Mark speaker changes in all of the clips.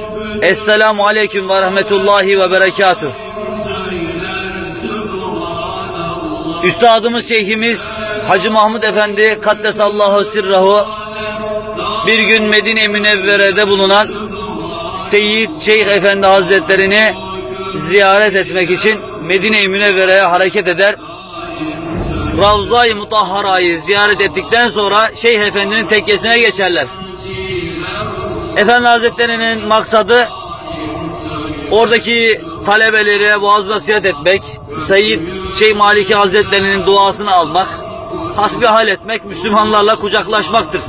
Speaker 1: Esselamu Aleyküm ve Rahmetullahi ve Berekatuhu. Üstadımız, Şeyhimiz Hacı Mahmud Efendi Kaddesallahu Sirrahu bir gün Medine-i Münevvere'de bulunan Seyyid Şeyh Efendi Hazretlerini ziyaret etmek için Medine-i Münevvere'ye hareket eder. Ravza-i Mutahhara'yı ziyaret ettikten sonra Şeyh Efendi'nin tekkesine geçerler. Efendi Hazretleri'nin maksadı oradaki talebelere vaaz nasihat etmek, Seyyid Şeyh Maliki Hazretleri'nin duasını almak, hasbihal etmek, Müslümanlarla kucaklaşmaktır.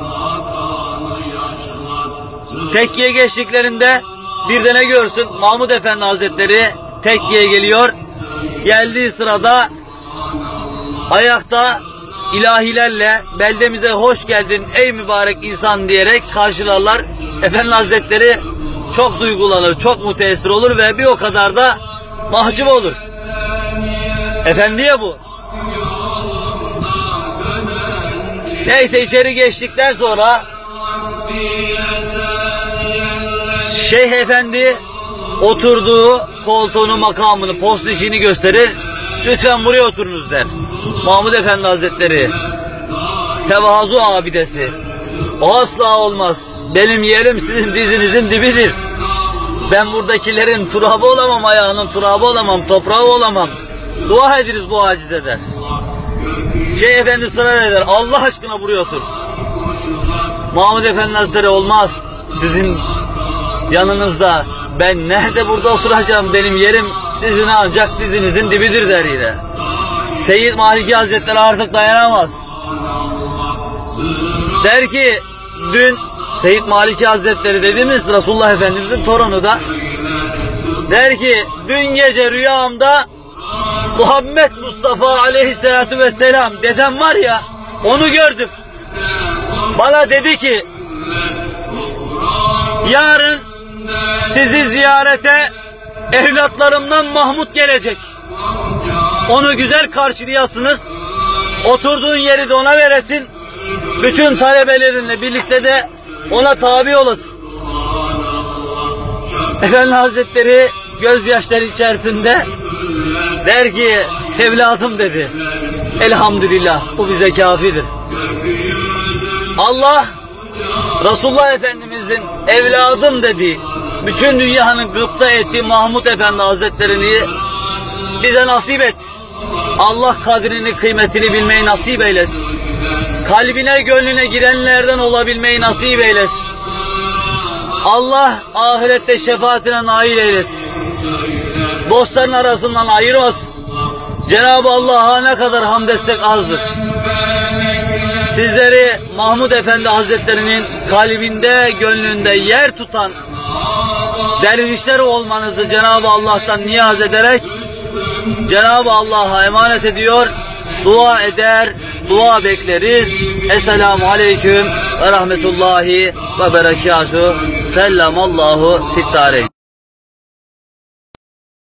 Speaker 1: Tekkiye geçtiklerinde bir de ne görsün? Mahmud Efendi Hazretleri tekkiye geliyor. Geldiği sırada ayakta ilahilerle beldemize hoş geldin ey mübarek insan diyerek karşılarlar. Efendi Hazretleri çok duygulanır, çok müteessir olur ve bir o kadar da mahcup olur. Efendiye bu. Neyse, içeri geçtikten sonra Şeyh Efendi oturduğu koltuğunu, makamını, post işini gösterir. Lütfen buraya oturunuz der. Mahmud Efendi Hazretleri tevazu abidesi. O asla olmaz. Benim yerim sizin dizinizin dibidir. Ben buradakilerin turabı olamam, ayağının turabı olamam, toprağı olamam. Dua ediniz bu acize der. Şeyh Efendi ısrar eder. Allah aşkına buraya otur. Mahmud Efendi Hazretleri olmaz. Sizin yanınızda ben nerede burada oturacağım? Benim yerim sizin ancak dizinizin dibidir der yine. Seyyid Maliki Hazretleri artık dayanamaz. Der ki dün Seyyid Maliki Hazretleri dediğimiz Resulullah Efendimizin torunu da der ki dün gece rüyamda Muhammed Mustafa Aleyhisselatü Vesselam dedem var ya, onu gördüm. Bana dedi ki yarın sizi ziyarete evlatlarımdan Mahmud gelecek. Onu güzel karşılayasınız. Oturduğun yeri de ona veresin. Bütün talebelerinle birlikte de ona tabi olasın. Efendi Hazretleri gözyaşları içerisinde der ki evladım dedi. Elhamdülillah, bu bize kafidir. Allah Resulullah Efendimizin evladım dediği, bütün dünyanın gıpta ettiği Mahmud Efendi Hazretlerini bize nasip et. Allah kadrini, kıymetini bilmeyi nasip eylesin. Kalbine, gönlüne girenlerden olabilmeyi nasip eylesin. Allah ahirette şefaatine nail eylesin. Dostların arasından ayırmasın. Cenab-ı Allah'a ne kadar hamd etsek azdır. Sizleri Mahmud Efendi Hazretlerinin kalbinde, gönlünde yer tutan dervişler olmanızı Cenab-ı Allah'tan niyaz ederek Cenab-ı Allah'a emanet ediyor, dua eder, dua bekleriz. Esselamu Aleyküm ve Rahmetullahi ve Berekatuhu. Sellamallahu fittare.